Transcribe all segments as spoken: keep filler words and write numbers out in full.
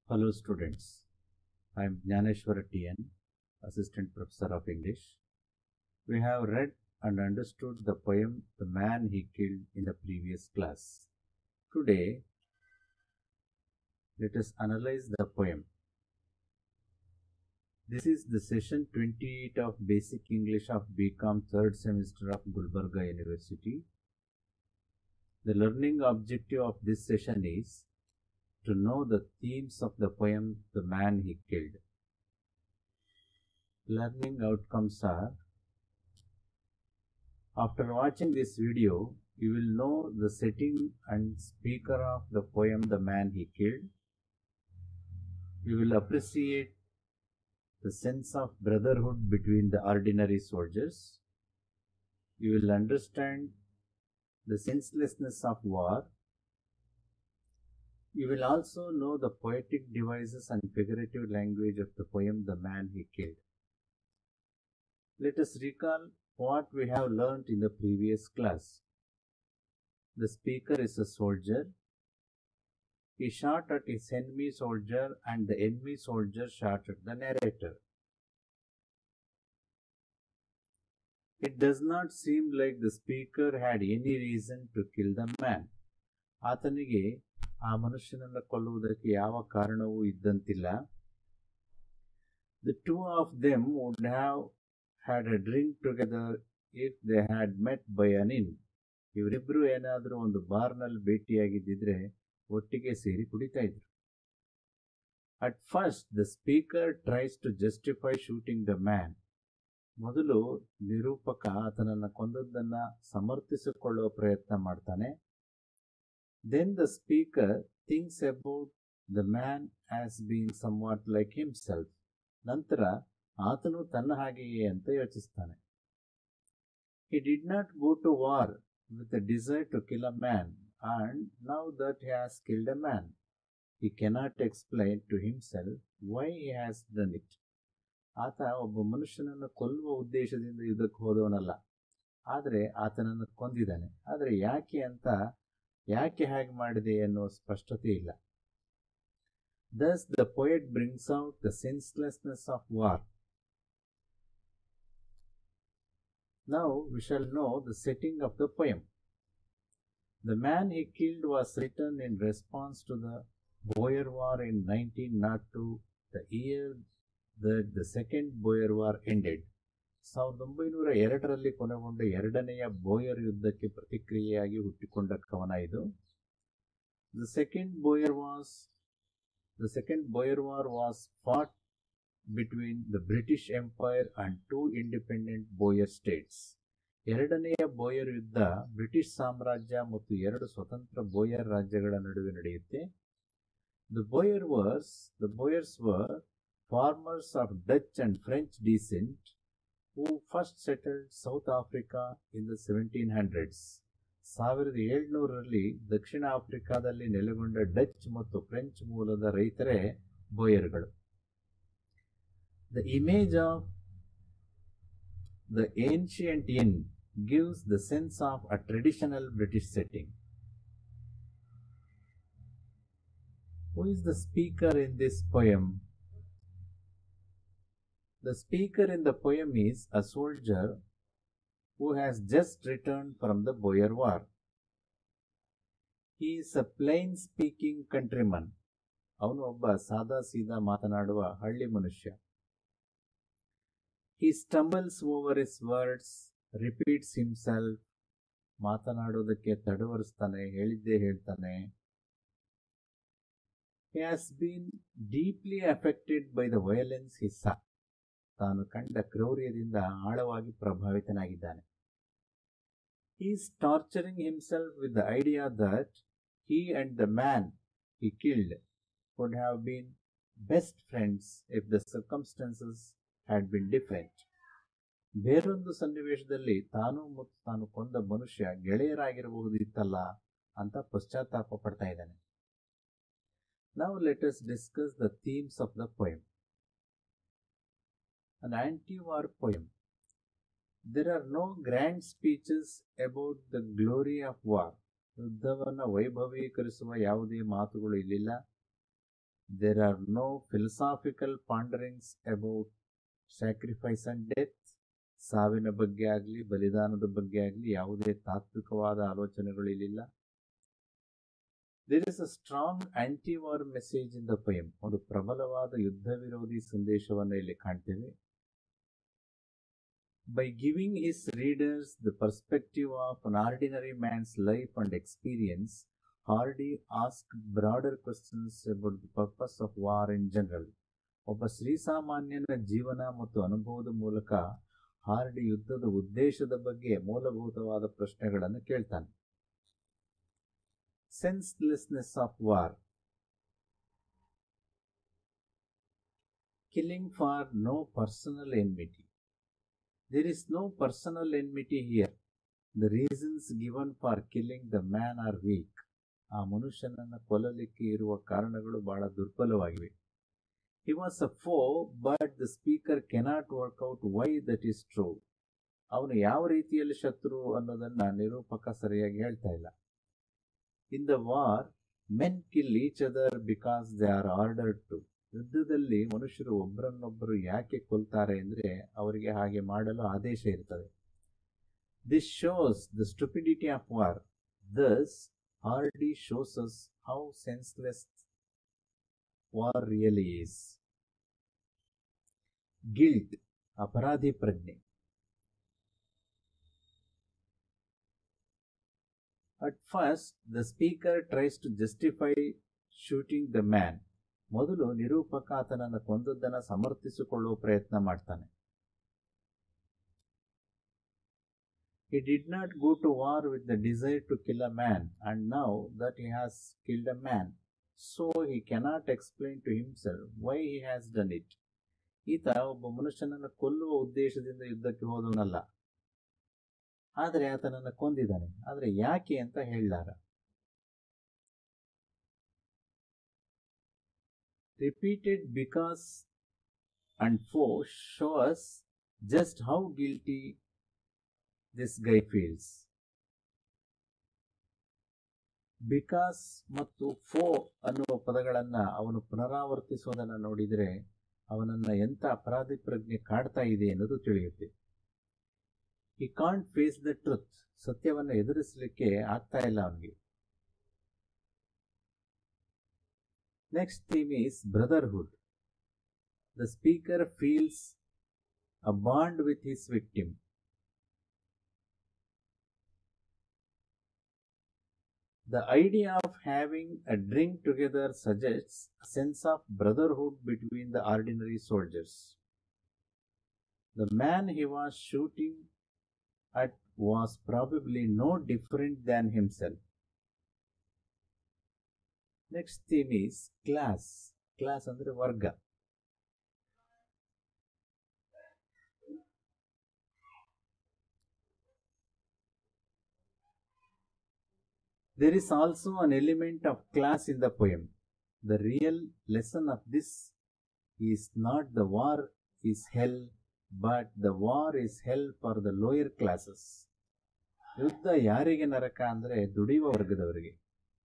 Hello students, I am Jnaneshwara T N, Assistant Professor of English. We have read and understood the poem The Man He Killed in the previous class. Today, let us analyze the poem. This is the session twenty-eight of Basic English of B Com third semester of Gulbarga University. The learning objective of this session is to know the themes of the poem The Man He Killed. Learning outcomes are: after watching this video, you will know the setting and speaker of the poem The Man He Killed. You will appreciate the sense of brotherhood between the ordinary soldiers. You will understand the senselessness of war. You will also know the poetic devices and figurative language of the poem The Man He Killed. Let us recall what we have learnt in the previous class. The speaker is a soldier. He shot at his enemy soldier and the enemy soldier shot at the narrator. It does not seem like the speaker had any reason to kill the man. ಆತನಿಗೆ ಆ ಮನುಷ್ಯನನ್ನು ಕೊಲ್ಲುವುದಕ್ಕೆ ಯಾವ ಕಾರಣವೂ ಇದ್ದಂತಿಲ್ಲ. The two of them would have had a drink together if they had met by an inn. ಇವರಿಬ್ಬರು ಏನಾದರೂ ಒಂದು ಬಾರ್ನಲ್ಲಿ ಭೇಟಿಯಾಗಿದ್ದಿದ್ರೆ ಒಟ್ಟಿಗೆ ಸೇರಿ ಕುಡಿತಾ ಇದ್ರು. At first, the speaker tries to justify shooting the man. ಮೊದಲು ನಿರೂಪಕ ಆತನನ್ನು ಕೊಂದದ್ದನ್ನ ಸಮರ್ಥಿಸಿಕೊಳ್ಳುವ ಪ್ರಯತ್ನ ಮಾಡ್ತಾನೆ. Then the speaker thinks about the man as being somewhat like himself. ನಂತರ ಆತನು ತನ್ನ ಹಾಗೆಯೇ ಅಂತ ಯೋಚಿಸ್ತಾನೆ. He did not go to war with a desire to kill a man, and now that he has killed a man, he cannot explain to himself why he has done it. ಆತ ಒಬ್ಬ ಮನುಷ್ಯನನ್ನು ಕೊಲ್ಲುವ ಉದ್ದೇಶದಿಂದ ಯುದ್ಧಕ್ಕೆ ಹೋದವನಲ್ಲ, ಆದರೆ ಆತನನ್ನು ಕೊಂದಿದ್ದಾನೆ. ಆದರೆ ಯಾಕೆ ಅಂತ ಯಾಕೆ ಹಾಗೆ ಮಾಡಿದೆ ಅನ್ನೋ ಸ್ಪಷ್ಟತೆ ಇಲ್ಲ. Thus the poet brings out the senselessness of war. Now we shall know the setting of the poem. The Man He Killed was written in response to the Boer War in nineteen oh two, the year that the Second Boer War ended. ಸಾವಿರದ ಒಂಬೈನೂರ ಎರಡರಲ್ಲಿ ಕೊನೆಗೊಂಡ ಎರಡನೆಯ ಬೋಯರ್ ಯುದ್ಧಕ್ಕೆ ಪ್ರತಿಕ್ರಿಯೆಯಾಗಿ ಹುಟ್ಟಿಕೊಂಡ ಕವನ ಇದು. The second Boer was the second Boer War was fought between the British Empire and two independent Boer states. ಎರಡನೆಯ ಬೋಯರ್ ಯುದ್ಧ ಬ್ರಿಟಿಷ್ ಸಾಮ್ರಾಜ್ಯ ಮತ್ತು ಎರಡು ಸ್ವತಂತ್ರ ಬೋಯರ್ ರಾಜ್ಯಗಳ ನಡುವೆ ನಡೆಯುತ್ತೆ. The Boer wars, the Boers were farmers of Dutch and French descent who first settled South Africa in the seventeen hundreds. ಸಾವಿರದ ಏಳ್ನೂರರಲ್ಲಿ ದಕ್ಷಿಣ ಆಫ್ರಿಕಾದಲ್ಲಿ ನೆಲೆಗೊಂಡ ಡಚ್ ಮತ್ತು ಫ್ರೆಂಚ್ ಮೂಲದ ರೈತರೇ ಬೋಯರ್ಗಳು. The image of the ancient inn gives the sense of a traditional British setting. Who is the speaker in this poem? The speaker in the poem is a soldier who has just returned from the Boer War. He is a plain-speaking countryman. ಅವನು ಒಬ್ಬ ಸಾದಾ ಸೀದಾ ಮಾತನಾಡುವ ಹಳ್ಳಿ ಮನುಷ್ಯ. He stumbles over his words, repeats himself. ಮಾತನಾಡೋದಕ್ಕೆ ತಡವರಿಸ್ತಾನೆ, ಹೇಳಿದ್ದೇ ಹೇಳ್ತಾನೆ. He has been deeply affected by the violence he saw. ತಾನು ಕಂಡ ಕ್ರೌರ್ಯದಿಂದ ಆಳವಾಗಿ ಪ್ರಭಾವಿತನಾಗಿದ್ದಾನೆ. He is torturing himself with the idea that he and the man he killed would have been best friends if the circumstances had been different. ಬೇರೊಂದು ಸನ್ನಿವೇಶದಲ್ಲಿ ತಾನು ಮತ್ತು ತಾನು ಕೊಂದ ಮನುಷ್ಯ ಗೆಳೆಯರಾಗಿರಬಹುದಿತ್ತಲ್ಲ ಅಂತ ಪಶ್ಚಾತ್ತಾಪ ಪಡ್ತಾ ಇದ್ದಾನೆ. Now let us discuss the themes of the poem. An anti-war poem. There are no grand speeches about the glory of war. ಯುದ್ಧವನ್ನು ವೈಭವೀಕರಿಸುವ ಯಾವುದೇ ಮಾತುಗಳು ಇಲ್ಲಿಲ್ಲ. There are no philosophical ponderings about sacrifice and death. ಸಾವಿನ ಬಗ್ಗೆ ಆಗಲಿ ಬಲಿದಾನದ ಬಗ್ಗೆ ಆಗಲಿ ಯಾವುದೇ ತಾತ್ವಿಕವಾದ ಆಲೋಚನೆಗಳು ಇಲ್ಲಿಲ್ಲ. There is a strong anti-war message in the poem. ಒಂದು ಪ್ರಬಲವಾದ ಯುದ್ಧ ವಿರೋಧಿ ಸಂದೇಶವನ್ನು ಇಲ್ಲಿ ಕಾಣ್ತೇವೆ. By giving his readers the perspective of an ordinary man's life and experience, Hardy asked broader questions about the purpose of war in general. ಒಬ್ಬ ಶ್ರೀಸಾಮಾನ್ಯನ ಜೀವನ ಮತ್ತು ಅನುಭವದ ಮೂಲಕ ಹಾರ್ಡಿ ಯುದ್ಧದ ಉದ್ದೇಶದ ಬಗ್ಗೆ ಮೂಲಭೂತವಾದ ಪ್ರಶ್ನೆಗಳನ್ನು ಕೇಳ್ತಾನೆ. Senselessness of war. Killing for no personal enmity. There is no personal enmity here. The reasons given for killing the man are weak. ಆ ಮನುಷ್ಯನನ್ನು ಕೊಲ್ಲಲಿಕ್ಕೆ ಇರುವ ಕಾರಣಗಳು ಬಹಳ ದುರ್ಬಲವಾಗಿವೆ. He was a foe, but the speaker cannot work out why that is true. ಅವನು ಯಾವ ರೀತಿಯಲ್ಲಿ ಶತ್ರು ಅನ್ನೋದನ್ನ ನಿರೂಪಕ ಸರಿಯಾಗಿ ಹೇಳ್ತಾ ಇಲ್ಲ. In the war, men kill each other because they are ordered to. ಯುದ್ಧದಲ್ಲಿ ಮನುಷ್ಯರು ಒಬ್ಬರನ್ನೊಬ್ಬರು ಯಾಕೆ ಕೊಲ್ತಾರೆ ಅಂದರೆ ಅವರಿಗೆ ಹಾಗೆ ಮಾಡಲು ಆದೇಶ ಇರ್ತದೆ. This shows the stupidity of war. Thus, Hardy shows us how senseless war really is. Guilt, ಅಪರಾಧಿ ಪ್ರಜ್ಞೆ. At first, the speaker tries to justify shooting the man. ಮೊದಲು ನಿರೂಪಕ ಆತನನ್ನು ಕೊಂದದ್ದನ್ನು ಸಮರ್ಥಿಸಿಕೊಳ್ಳುವ ಪ್ರಯತ್ನ ಮಾಡ್ತಾನೆ. He did not go to war with the desire to kill a man, and now that he has killed a man, so he cannot explain to himself why he has done it. ಈತ ಒಬ್ಬ ಮನುಷ್ಯನನ್ನು ಕೊಲ್ಲುವ ಉದ್ದೇಶದಿಂದ ಯುದ್ಧಕ್ಕೆ ಹೋದವನಲ್ಲ, ಆದರೆ ಆತನನ್ನು ಕೊಂದಿದ್ದಾನೆ. ಆದರೆ ಯಾಕೆ ಅಂತ ಹೇಳಲಾರ. Repeated because and for show us just how guilty this guy feels. Because ಮತ್ತು ಫೋ ಅನ್ನುವ ಪದಗಳನ್ನ ಅವನು ಪುನರಾವರ್ತಿಸೋದನ್ನು ನೋಡಿದರೆ ಅವನನ್ನ ಎಂಥ ಅಪರಾಧಿ ಪ್ರಜ್ಞೆ ಕಾಡ್ತಾ ಇದೆ ಅನ್ನೋದು ತಿಳಿಯುತ್ತೆ. He can't face the truth. ಸತ್ಯವನ್ನು ಎದುರಿಸಲಿಕ್ಕೆ ಆಗ್ತಾ ಇಲ್ಲ ಅವನಿಗೆ. Next theme is brotherhood. The speaker feels a bond with his victim. The idea of having a drink together suggests a sense of brotherhood between the ordinary soldiers. The man he was shooting at was probably no different than himself. Next theme is class. Class andre varga. There is also an element of class in the poem. The real lesson of this is not the war is hell, but the war is hell for the lower classes. ಯುದ್ಧ ಯಾರಿಗೆ ನರಕ ಅಂದರೆ ದುಡಿಯುವ ವರ್ಗದವರಿಗೆ.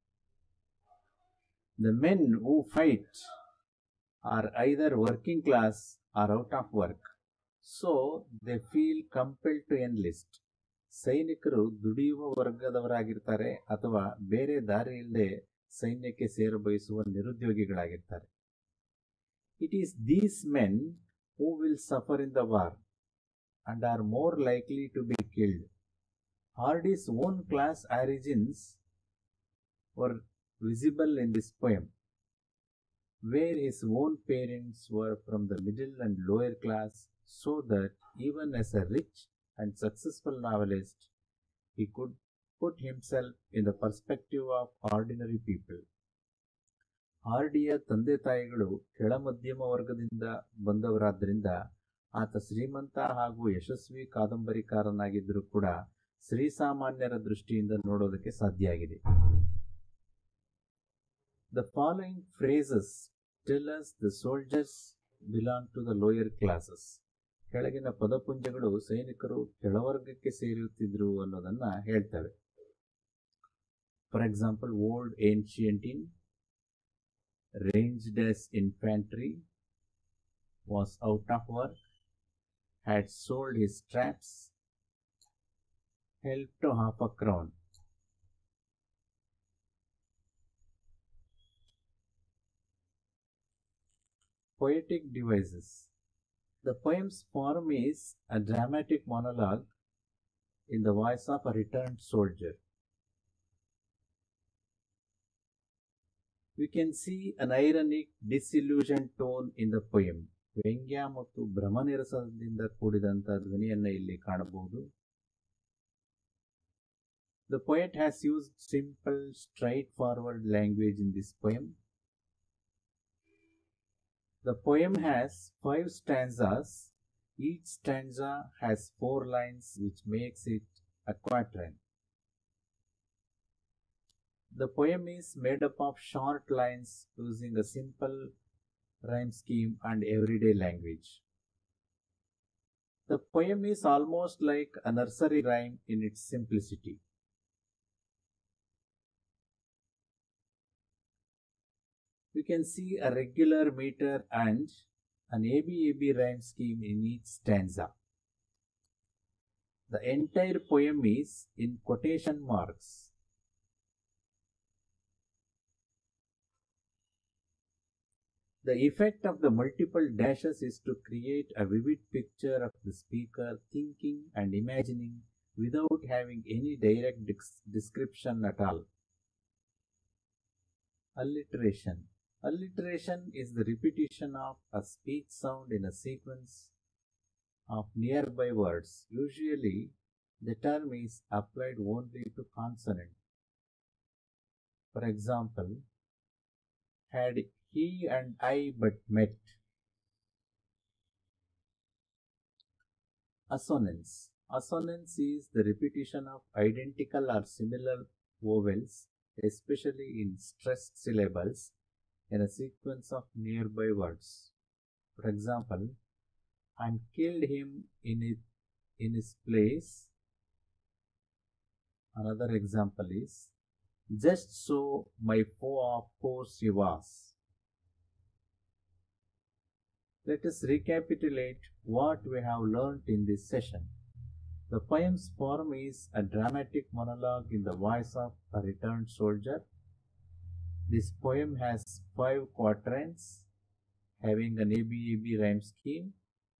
The men who fight are either working class or out of work, so they feel compelled to enlist. ಸೈನಿಕರು ದುಡಿಯುವ ವರ್ಗದವರಾಗಿರ್ತಾರೆ ಅಥವಾ ಬೇರೆ ದಾರಿ ಇಲ್ಲದೆ ಸೈನ್ಯಕ್ಕೆ ಸೇರ ಬಯಸುವ ನಿರುದ್ಯೋಗಿಗಳಾಗಿರ್ತಾರೆ. It is these men who will suffer in the war and are more likely to be killed. Hardy's own class origins were visible in this poem, where his own parents were from the middle and lower class, so that even as a rich and successful novelist, he could put himself in the perspective of ordinary people. ಹಾರ್ಡಿಯ ತಂದೆ ತಾಯಿಗಳು ಕೆಳ ಮಧ್ಯಮ ವರ್ಗದಿಂದ ಬಂದವರಾದ್ದರಿಂದ ಆತ ಶ್ರೀಮಂತ ಹಾಗೂ ಯಶಸ್ವಿ ಕಾದಂಬರಿಕಾರನಾಗಿದ್ದರೂ ಕೂಡ ಶ್ರೀಸಾಮಾನ್ಯರ ದೃಷ್ಟಿಯಿಂದ ನೋಡೋದಕ್ಕೆ ಸಾಧ್ಯ ಆಗಿದೆ. The following phrases tell us the soldiers belong to the lower classes. ಕೆಳಗಿನ ಪದಪುಂಜಗಳು ಸೈನಿಕರು ಕೆಳವರ್ಗಕ್ಕೆ ಸೇರುತ್ತಿದ್ರು ಅನ್ನೋದನ್ನ ಹೇಳ್ತವೆ. For example, old ancient in, ranged as infantry, was out of work, had sold his traps, helped to half a crown. Poetic devices. The poem's form is a dramatic monologue in the voice of a returned soldier. We can see an ironic, disillusioned tone in the poem. ವ್ಯಂಗ್ಯ ಮತ್ತು ಭ್ರಮನಿರಸದಿಂದ ಕೂಡಿದಂಥ ಧ್ವನಿಯನ್ನು ಇಲ್ಲಿ ಕಾಣಬಹುದು. The poet has used simple, straightforward language in this poem. The poem has five stanzas. Each stanza has four lines, which makes it a quatrain. The poem is made up of short lines using a simple rhyme scheme and everyday language. The poem is almost like a nursery rhyme in its simplicity. We can see a regular meter and an A B A B rhyme scheme in each stanza. The entire poem is in quotation marks. The effect of the multiple dashes is to create a vivid picture of the speaker thinking and imagining without having any direct description at all. Alliteration. Alliteration is the repetition of a speech sound in a sequence of nearby words. Usually, the term is applied only to consonant. For example, had he and I but met. Assonance. Assonance is the repetition of identical or similar vowels, especially in stressed syllables, in a sequence of nearby words. For example, and killed him in, it, in his place. Another example is, just so my foe of course he was. Let us recapitulate what we have learnt in this session. The poem's form is a dramatic monologue in the voice of a returned soldier. This poem has five quatrains having an A B A B rhyme scheme.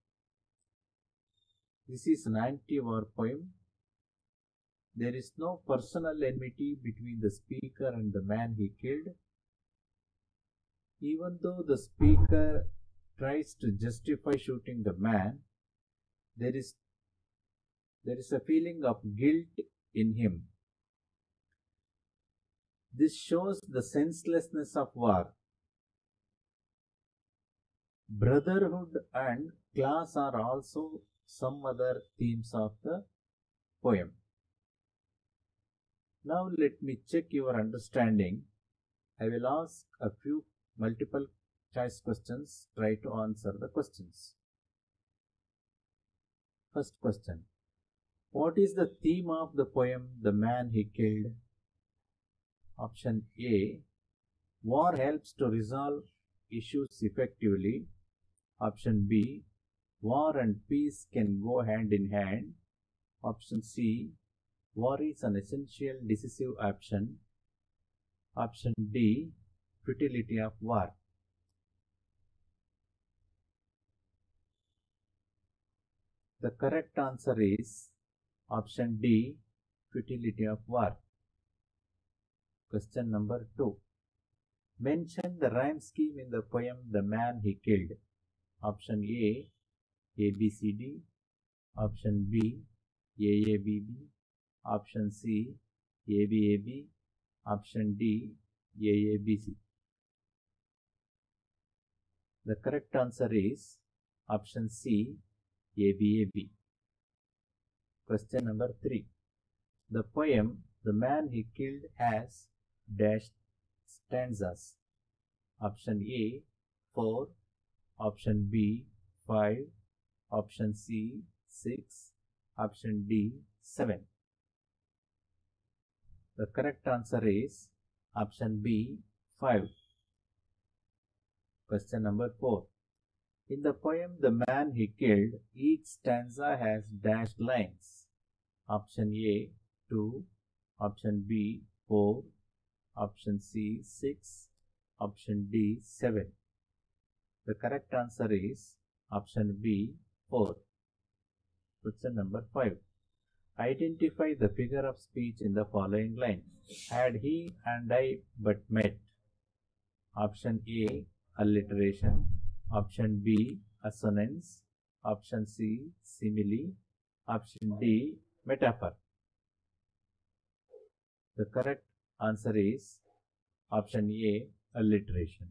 This is an anti-war poem. There is no personal enmity between the speaker and the man he killed. Even though the speaker tries to justify shooting the man, there is, there is a feeling of guilt in him. This shows the senselessness of war. Brotherhood and class are also some other themes of the poem. Now let me check your understanding. I will ask a few multiple choice questions. Try to answer the questions. First question. What is the theme of the poem The Man He Killed? Option A. War helps to resolve issues effectively. Option B. War and peace can go hand in hand. Option C. War is an essential decisive option. Option D. Futility of war. The correct answer is option D. Futility of war. Question number two. Mention the rhyme scheme in the poem The Man He Killed. Option A. A B C D. Option B. A A B B. Option C. A B A B. Option D. A A B C. The correct answer is option C. A B A B. Question number three. The poem The Man He Killed has dashed stanzas. Option A. four. Option B. five. Option C. six. Option D. seven. The correct answer is option B. five. Question number four. In the poem The Man He Killed, each stanza has dashed lines. Option A, two. Option B, four. Option C, six. Option D, seven. The correct answer is option B, four. Question number five. Identify the figure of speech in the following line. Had he and I but met. Option A, alliteration. Option B, assonance. Option C, simile. Option D, metaphor. The correct answer is option A, alliteration.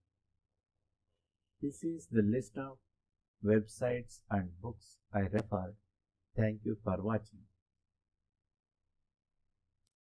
This is the list of websites and books I referred. Thank you for watching.